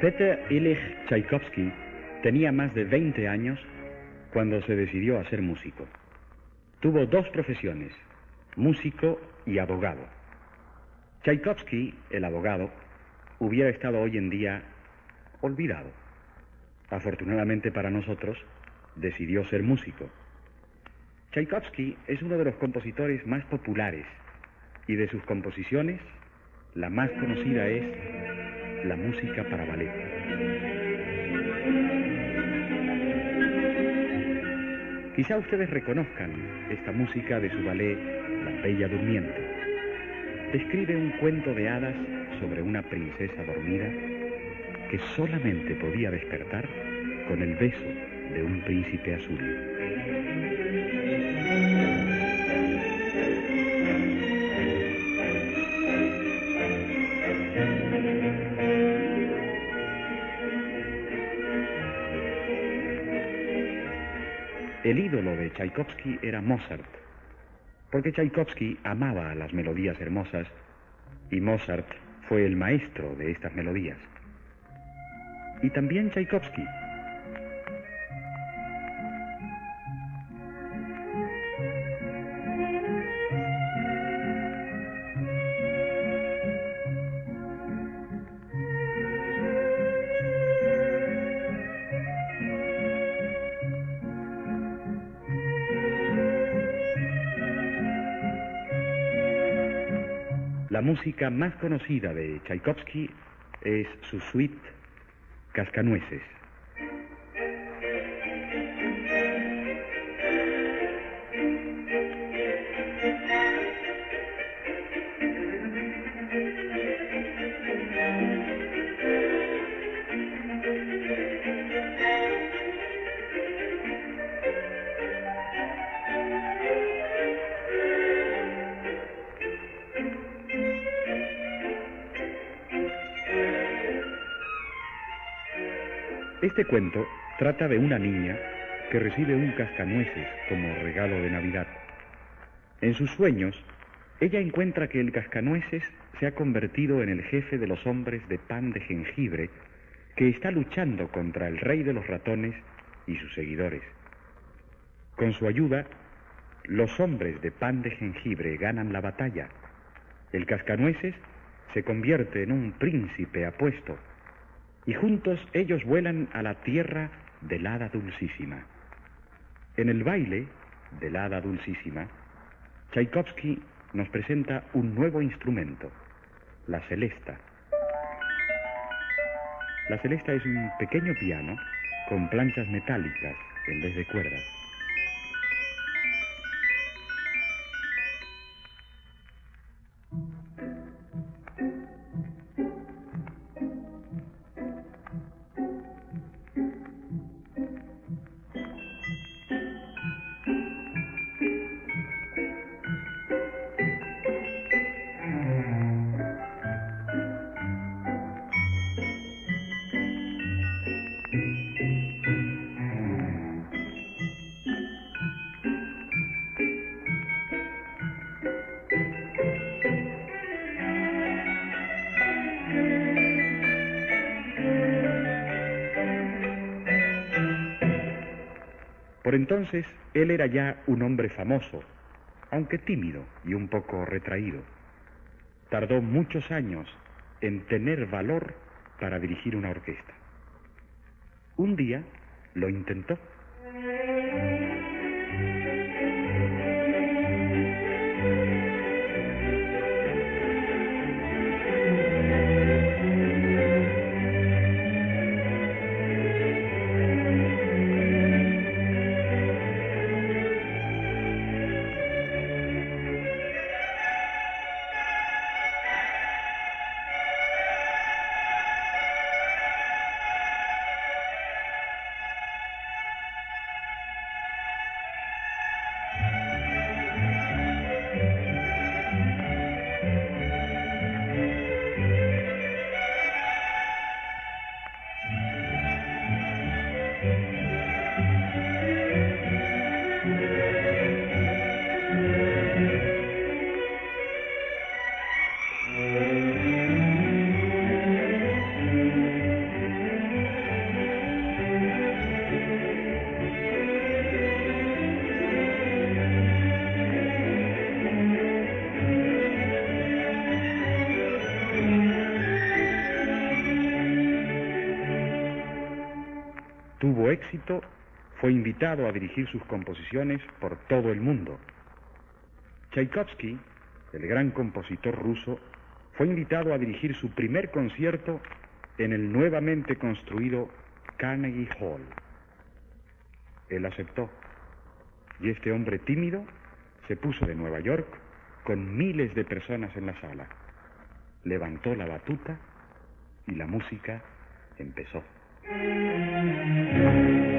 Peter Ilich Tchaikovsky tenía más de 20 años cuando se decidió a ser músico. Tuvo dos profesiones, músico y abogado. Tchaikovsky, el abogado, hubiera estado hoy en día olvidado. Afortunadamente para nosotros, decidió ser músico. Tchaikovsky es uno de los compositores más populares y de sus composiciones, la más conocida es la música para ballet. Quizá ustedes reconozcan esta música de su ballet La Bella Durmiente. Describe un cuento de hadas sobre una princesa dormida que solamente podía despertar con el beso de un príncipe azul. El ídolo de Tchaikovsky era Mozart, porque Tchaikovsky amaba a las melodías hermosas y Mozart fue el maestro de estas melodías. Y también Tchaikovsky. La música más conocida de Tchaikovsky es su suite Cascanueces. Este cuento trata de una niña que recibe un cascanueces como regalo de Navidad. En sus sueños, ella encuentra que el cascanueces se ha convertido en el jefe de los hombres de pan de jengibre que está luchando contra el rey de los ratones y sus seguidores. Con su ayuda, los hombres de pan de jengibre ganan la batalla. El cascanueces se convierte en un príncipe apuesto y juntos ellos vuelan a la tierra del hada dulcísima. En el baile del hada dulcísima, Tchaikovsky nos presenta un nuevo instrumento, la celesta. La celesta es un pequeño piano con planchas metálicas en vez de cuerdas. Por entonces, él era ya un hombre famoso, aunque tímido y un poco retraído. Tardó muchos años en tener valor para dirigir una orquesta. Un día lo intentó. Tuvo éxito, fue invitado a dirigir sus composiciones por todo el mundo. Tchaikovsky, el gran compositor ruso, fue invitado a dirigir su primer concierto en el nuevamente construido Carnegie Hall. Él aceptó, y este hombre tímido se puso de Nueva York con miles de personas en la sala. Levantó la batuta y la música empezó.